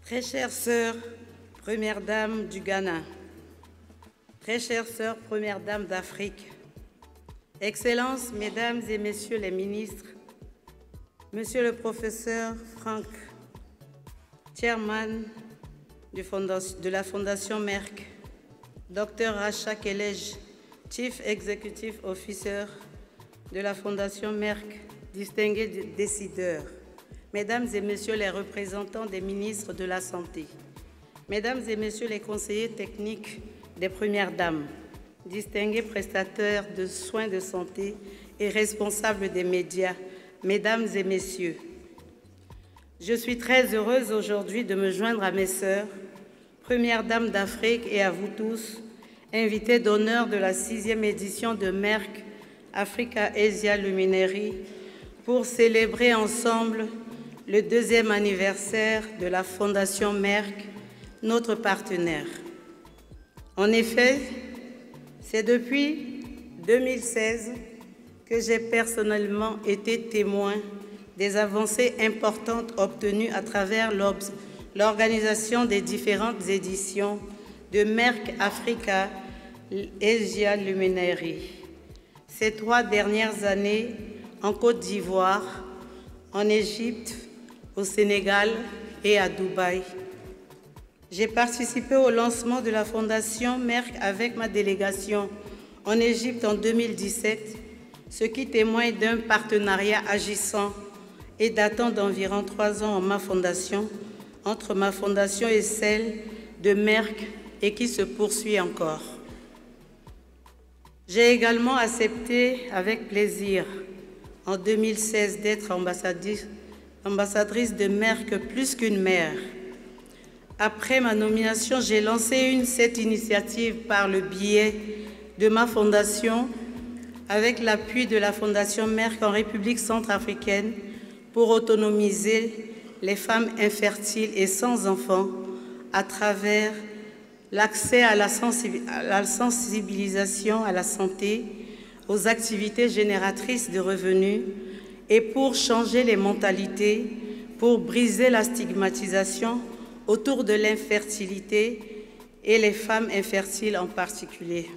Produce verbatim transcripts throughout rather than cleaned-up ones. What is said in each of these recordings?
Très chère sœur, première dame du Ghana, très chère sœur, première dame d'Afrique, Excellences, Mesdames et Messieurs les ministres, Monsieur le professeur Franck, chairman de la Fondation Merck, Docteur Racha Kelej, Chief Executive Officer de la Fondation Merck, distingués décideurs, Mesdames et Messieurs les représentants des ministres de la Santé, Mesdames et Messieurs les conseillers techniques des Premières Dames, distingués prestataires de soins de santé et responsables des médias, Mesdames et Messieurs, je suis très heureuse aujourd'hui de me joindre à mes sœurs, Premières Dames d'Afrique, et à vous tous, invités d'honneur de la sixième édition de Merck Africa Asia Luminary, pour célébrer ensemble le deuxième anniversaire de la Fondation Merck, notre partenaire. En effet, c'est depuis deux mille seize que j'ai personnellement été témoin des avancées importantes obtenues à travers l'organisation des différentes éditions de Merck Africa Asia Luminary. Ces trois dernières années, en Côte d'Ivoire, en Égypte, au Sénégal et à Dubaï. J'ai participé au lancement de la Fondation Merck avec ma délégation en Égypte en deux mille dix-sept, ce qui témoigne d'un partenariat agissant et datant d'environ trois ans en ma fondation, entre ma fondation et celle de Merck, et qui se poursuit encore. J'ai également accepté avec plaisir en deux mille seize d'être ambassadrice, ambassadrice de Merck plus qu'une mère. Après ma nomination, j'ai lancé une, cette initiative par le biais de ma fondation avec l'appui de la Fondation Merck en République centrafricaine pour autonomiser les femmes infertiles et sans enfants à travers l'accès à la sensibilisation à la santé, aux activités génératrices de revenus et pour changer les mentalités, pour briser la stigmatisation autour de l'infertilité et les femmes infertiles en particulier.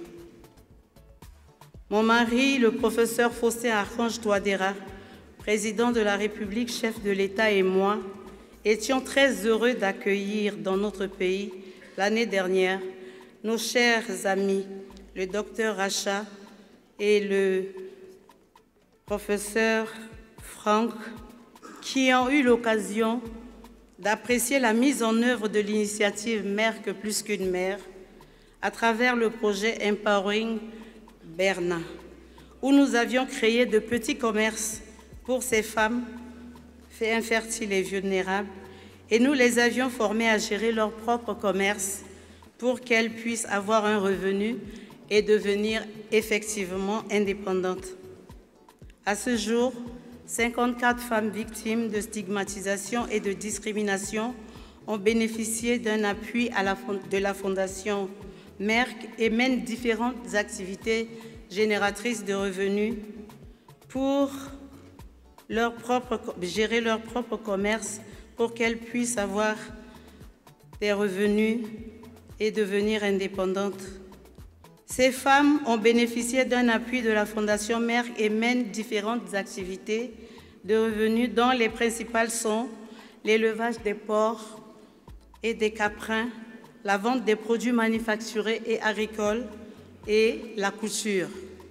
Mon mari, le professeur Faustin Archange Touadéra, président de la République, chef de l'État, et moi étions très heureux d'accueillir dans notre pays l'année dernière nos chers amis, le docteur Racha et le professeur Franck, qui ont eu l'occasion d'apprécier la mise en œuvre de l'initiative Merck plus qu'une mère à travers le projet Empowering Berna, où nous avions créé de petits commerces pour ces femmes infertiles et vulnérables, et nous les avions formées à gérer leur propre commerce pour qu'elles puissent avoir un revenu et devenir effectivement indépendantes. À ce jour, cinquante-quatre femmes victimes de stigmatisation et de discrimination ont bénéficié d'un appui à la, de la Fondation Merck et mènent différentes activités génératrices de revenus pour leur propre, gérer leur propre commerce pour qu'elles puissent avoir des revenus et devenir indépendantes. Ces femmes ont bénéficié d'un appui de la Fondation Merck et mènent différentes activités de revenus dont les principales sont l'élevage des porcs et des caprins, la vente des produits manufacturés et agricoles et la couture.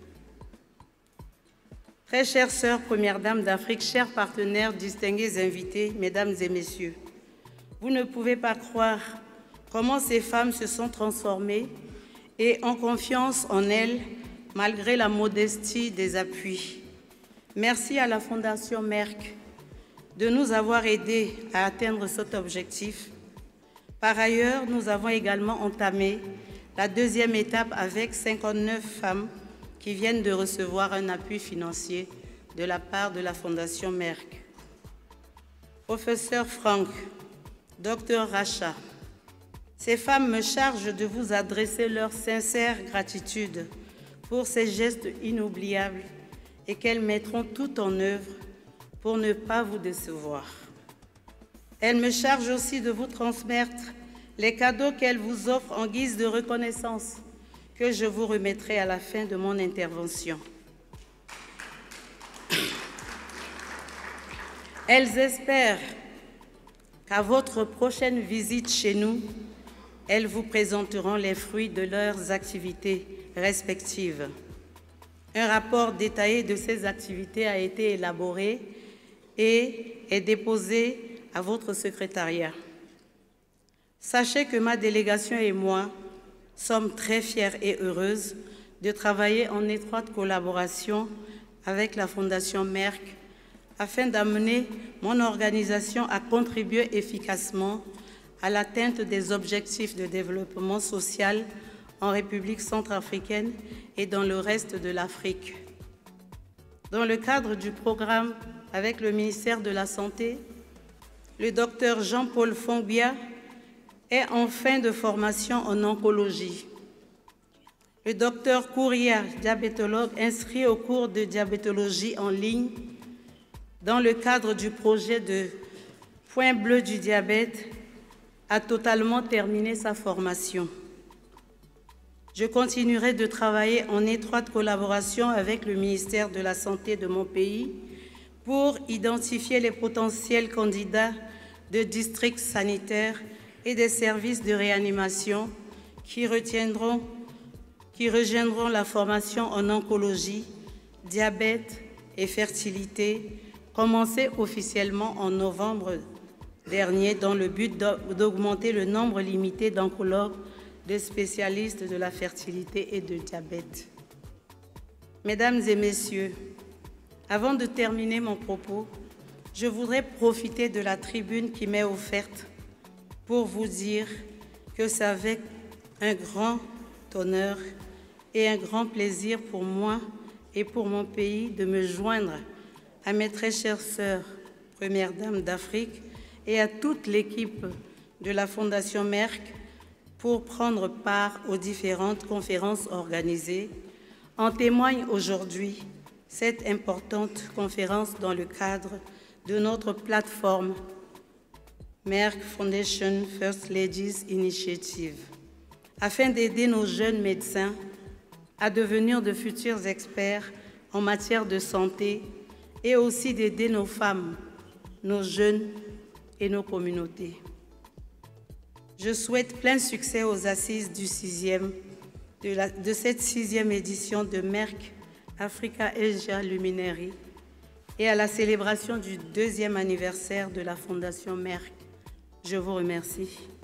Très chères sœurs, Premières Dames d'Afrique, chers partenaires, distingués invités, Mesdames et Messieurs, vous ne pouvez pas croire comment ces femmes se sont transformées et ont confiance en elles malgré la modestie des appuis. Merci à la Fondation Merck de nous avoir aidés à atteindre cet objectif. Par ailleurs, nous avons également entamé la deuxième étape avec cinquante-neuf femmes qui viennent de recevoir un appui financier de la part de la Fondation Merck. Professeur Franck, docteur Racha, ces femmes me chargent de vous adresser leur sincère gratitude pour ces gestes inoubliables et qu'elles mettront tout en œuvre pour ne pas vous décevoir. Elle me charge aussi de vous transmettre les cadeaux qu'elle vous offre en guise de reconnaissance que je vous remettrai à la fin de mon intervention. Elles espèrent qu'à votre prochaine visite chez nous, elles vous présenteront les fruits de leurs activités respectives. Un rapport détaillé de ces activités a été élaboré et est déposé à votre secrétariat. Sachez que ma délégation et moi sommes très fiers et heureuses de travailler en étroite collaboration avec la Fondation Merck afin d'amener mon organisation à contribuer efficacement à l'atteinte des objectifs de développement social en République centrafricaine et dans le reste de l'Afrique. Dans le cadre du programme avec le ministère de la Santé, le docteur Jean-Paul Fongbia est en fin de formation en oncologie. Le docteur Kouria, diabétologue, inscrit au cours de diabétologie en ligne dans le cadre du projet de Point bleu du diabète, a totalement terminé sa formation. Je continuerai de travailler en étroite collaboration avec le ministère de la Santé de mon pays pour identifier les potentiels candidats de districts sanitaires et des services de réanimation qui retiendront, qui rejoindront la formation en oncologie, diabète et fertilité, commencée officiellement en novembre dernier dans le but d'augmenter le nombre limité d'oncologues, de spécialistes de la fertilité et de diabète. Mesdames et messieurs, avant de terminer mon propos, je voudrais profiter de la tribune qui m'est offerte pour vous dire que c'est avec un grand honneur et un grand plaisir pour moi et pour mon pays de me joindre à mes très chères sœurs, Premières Dames d'Afrique, et à toute l'équipe de la Fondation Merck pour prendre part aux différentes conférences organisées. En témoigne aujourd'hui cette importante conférence dans le cadre de notre plateforme Merck Foundation First Ladies Initiative, afin d'aider nos jeunes médecins à devenir de futurs experts en matière de santé et aussi d'aider nos femmes, nos jeunes et nos communautés. Je souhaite plein succès aux assises du sixième, de, la, de cette sixième édition de Merck Africa Asia Luminary et à la célébration du deuxième anniversaire de la Fondation Merck. Je vous remercie.